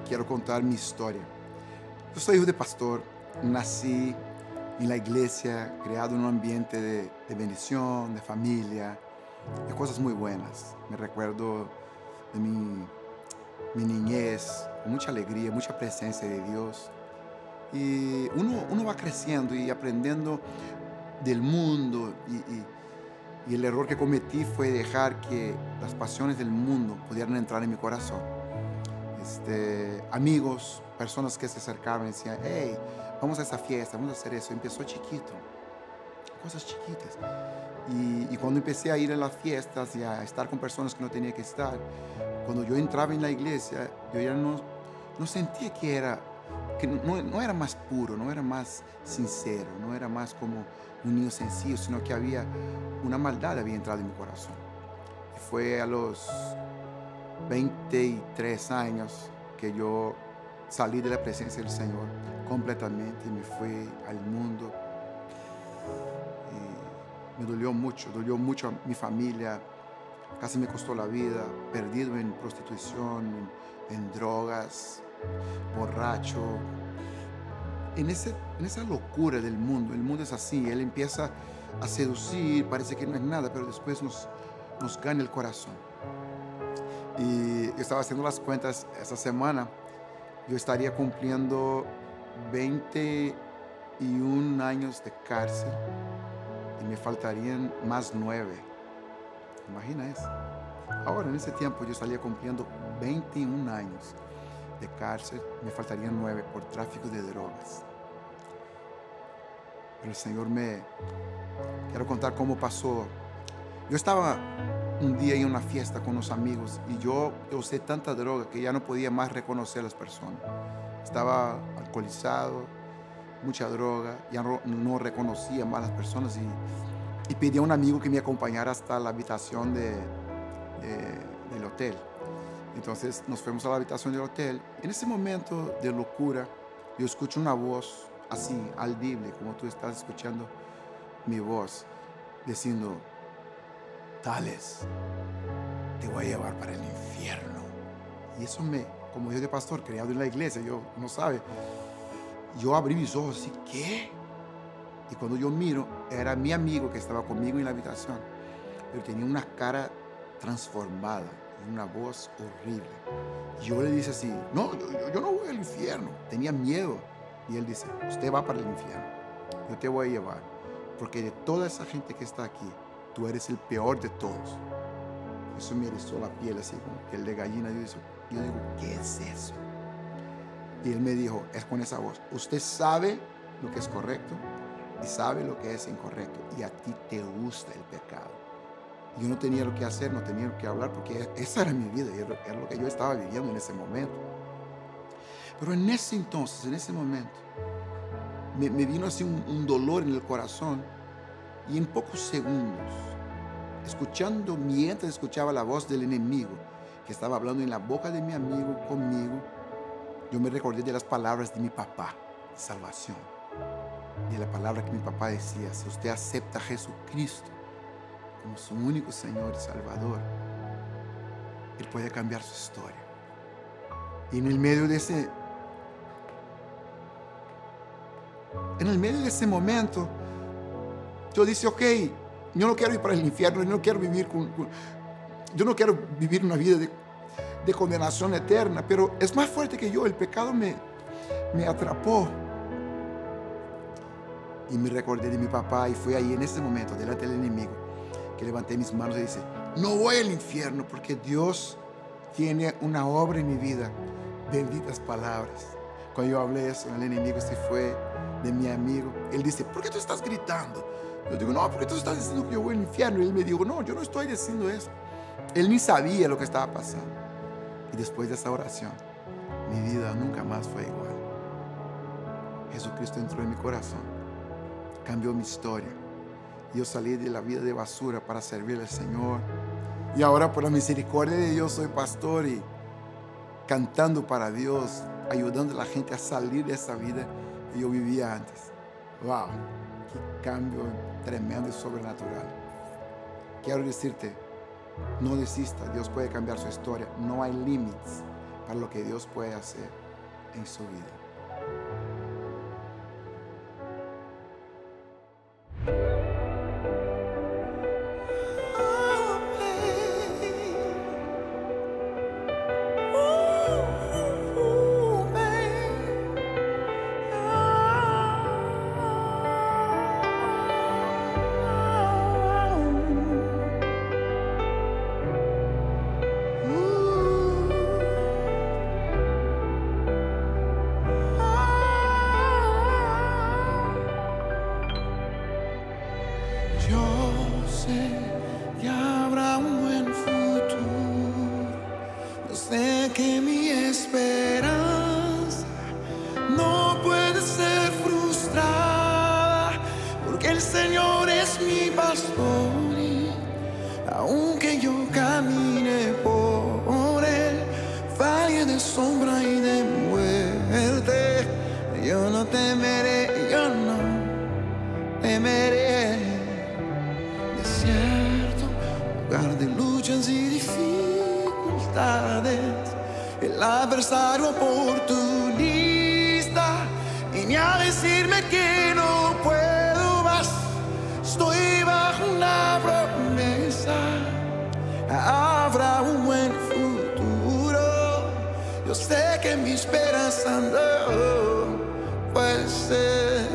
quiero contar mi historia. Yo soy hijo de pastor, nací en la iglesia, criado en un ambiente de bendición, de familia, de cosas muy buenas. Me recuerdo de mi niñez, con mucha alegría, mucha presencia de Dios. Y uno va creciendo y aprendiendo del mundo y el error que cometí fue dejar que las pasiones del mundo pudieran entrar en mi corazón. Amigos, personas que se acercaban y decían, hey, vamos a esa fiesta, vamos a hacer eso. Empezó chiquito, cosas chiquitas. Y cuando empecé a ir a las fiestas y a estar con personas que no tenía que estar, cuando yo entraba en la iglesia, yo ya no sentía que no era más puro, no era más sincero, no era más como un niño sencillo, sino que había una maldad había entrado en mi corazón. Y fue a los 23 años que yo salí de la presencia del Señor completamente y me fui al mundo. Y me dolió mucho a mi familia, casi me costó la vida, perdido en prostitución, en drogas, borracho. En esa locura del mundo, el mundo es así, él empieza a seducir, parece que no es nada, pero después nos gana el corazón. Y yo estaba haciendo las cuentas esa semana, yo estaría cumpliendo 21 años de cárcel y me faltarían más 9. Imagina eso. Ahora, en ese tiempo, yo estaría cumpliendo 21 años de cárcel, me faltarían 9 por tráfico de drogas. Pero el Señor quiero contar cómo pasó. Yo estaba un día en una fiesta con unos amigos y yo usé tanta droga que ya no podía más reconocer a las personas. Estaba alcoholizado, mucha droga, ya no reconocía más a las personas y pedí a un amigo que me acompañara hasta la habitación del hotel. Entonces nos fuimos a la habitación del hotel. En ese momento de locura, yo escucho una voz así, audible, como tú estás escuchando mi voz, diciendo, Tales, te voy a llevar para el infierno. Y eso como yo de pastor, criado en la iglesia, yo no sabe, yo abrí mis ojos así, ¿qué? Y cuando yo miro, era mi amigo que estaba conmigo en la habitación, pero tenía una cara transformada, una voz horrible. Yo le dije así, no, yo no voy al infierno. Tenía miedo. Y él dice, usted va para el infierno. Yo te voy a llevar. Porque de toda esa gente que está aquí, tú eres el peor de todos. Eso me erizó la piel así, como piel de gallina. Yo digo, ¿qué es eso? Y él me dijo, es con esa voz, usted sabe lo que es correcto y sabe lo que es incorrecto. Y a ti te gusta el pecado. Yo no tenía lo que hacer, no tenía lo que hablar, porque esa era mi vida, era lo que yo estaba viviendo en ese momento. Pero en ese entonces, en ese momento, me vino así un dolor en el corazón y en pocos segundos, mientras escuchaba la voz del enemigo que estaba hablando en la boca de mi amigo conmigo, yo me recordé de las palabras de mi papá, salvación. Y la palabra que mi papá decía, si usted acepta a Jesucristo como su único Señor y Salvador, Él puede cambiar su historia. Y en el medio de ese momento, yo dije, ok, yo no quiero ir para el infierno, yo no quiero vivir una vida de condenación eterna, pero es más fuerte que yo, el pecado me atrapó. Y me recordé de mi papá y fue ahí en ese momento, delante del enemigo, que levanté mis manos y dije, no voy al infierno porque Dios tiene una obra en mi vida. Benditas palabras. Cuando yo hablé eso, el enemigo se fue de mi amigo. Él dice, ¿por qué tú estás gritando? Yo digo, no, porque tú estás diciendo que yo voy al infierno. Y él me dijo, no, yo no estoy diciendo eso. Él ni sabía lo que estaba pasando. Y después de esa oración, mi vida nunca más fue igual. Jesucristo entró en mi corazón, cambió mi historia. Yo salí de la vida de basura para servir al Señor. Y ahora por la misericordia de Dios soy pastor y cantando para Dios, ayudando a la gente a salir de esa vida que yo vivía antes. ¡Wow! ¡Qué cambio tremendo y sobrenatural! Quiero decirte, no desista, Dios puede cambiar su historia. No hay límites para lo que Dios puede hacer en su vida. Que habrá un buen futuro. Yo sé que mi esperanza no puede ser frustrada, porque el Señor es mi pastor y aunque yo camine por el valle de sombra y de muerte, yo no temeré, yo no temeré. Lugar de luchas y dificultades, el adversario oportunista viene a decirme que no puedo más. Estoy bajo una promesa, habrá un buen futuro. Yo sé que mi esperanza no puede ser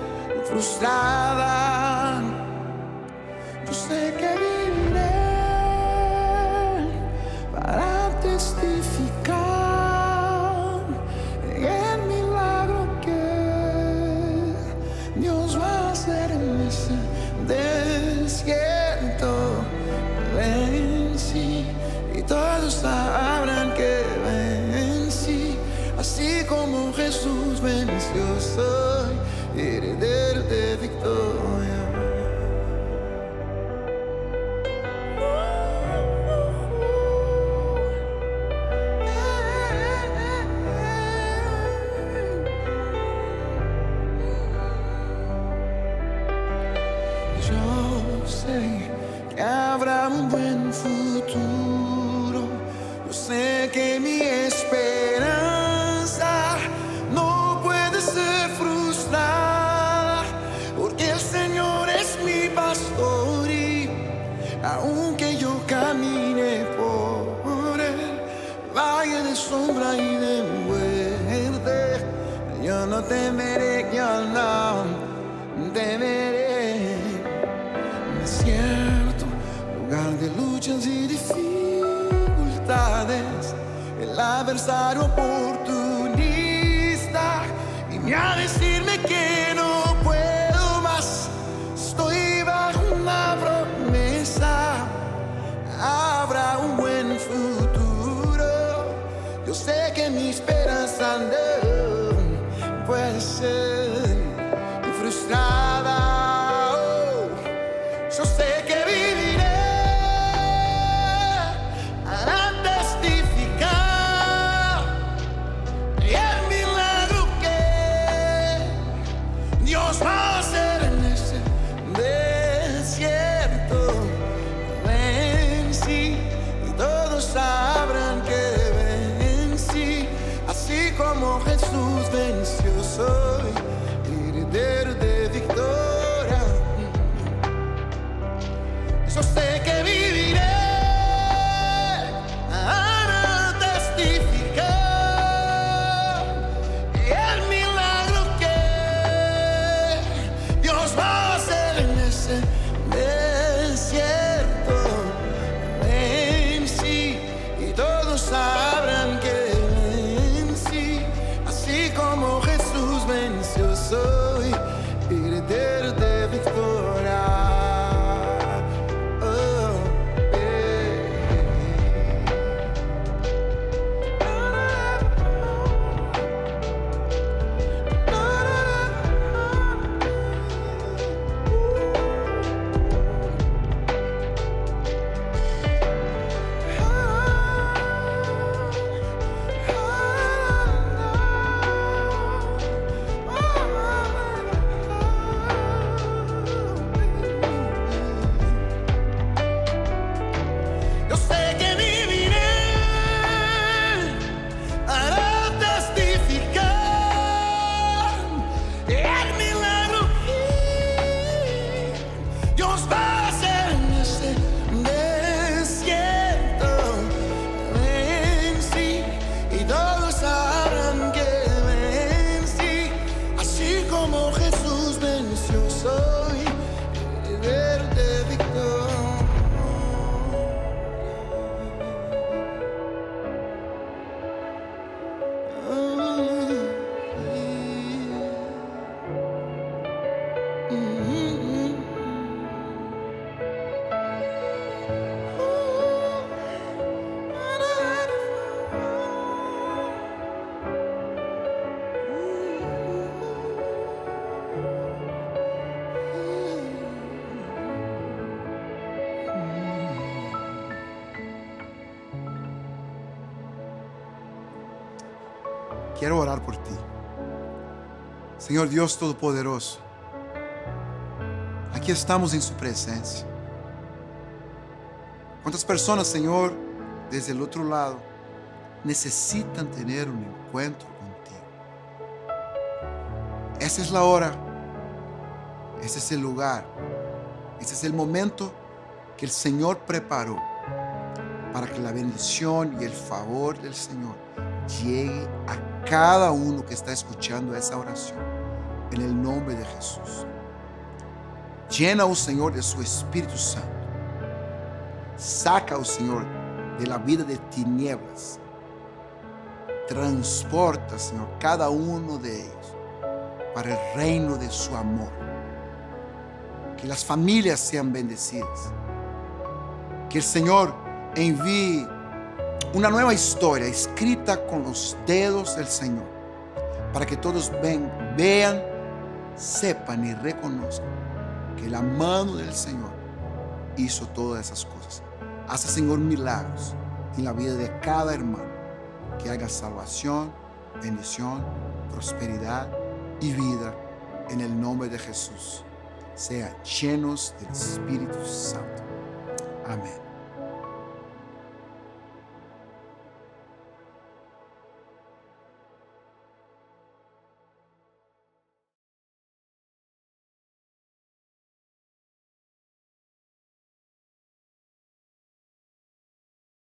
frustrada. Yo sé que viviré para testificar el milagro que Dios va a hacer en ese desierto. Vencí y todos sabrán que vencí, así como Jesús venció. Soy heredero de victoria. Yo sé que habrá un buen futuro. Yo sé que mi esperanza no puede ser frustrada, porque el Señor es mi pastor y aunque yo camine por el valle de sombra y de muerte, yo no temeré, yo no temeré. Desierto, lugar de luchas y dificultades, el adversario oportunista viene a decirme que no puedo más. Estoy bajo una promesa, habrá un buen futuro. Yo sé que mi esperanza no puede ser frustrada. Yo sé que viviré para testificar el milagro que Dios va a hacer en ese desierto. Vencí y todos sabrán que vencí, así como Jesús venció. Soy heredero de victoria. Yo sé que viviré para testificar el milagro que Dios va a hacer en ese desierto. Vencí y todos sabrán que vencí, así como Jesús venció. quiero orar por ti. Señor Dios Todopoderoso, aquí estamos en su presencia. ¿Cuántas personas, Señor, desde el otro lado necesitan tener un encuentro contigo? Esa es la hora, ese es el lugar, ese es el momento que el Señor preparó para que la bendición y el favor del Señor llegue a cada uno que está escuchando esa oración, en el nombre de Jesús. Llena, oh Señor, de su Espíritu Santo. Saca, oh Señor, de la vida de tinieblas. Transporta, Señor, cada uno de ellos para el reino de su amor. Que las familias sean bendecidas. Que el Señor envíe una nueva historia escrita con los dedos del Señor, para que todos vean, sepan y reconozcan que la mano del Señor hizo todas esas cosas. Hace, Señor, milagros en la vida de cada hermano. Que haga salvación, bendición, prosperidad y vida en el nombre de Jesús. Sean llenos del Espíritu Santo. Amén.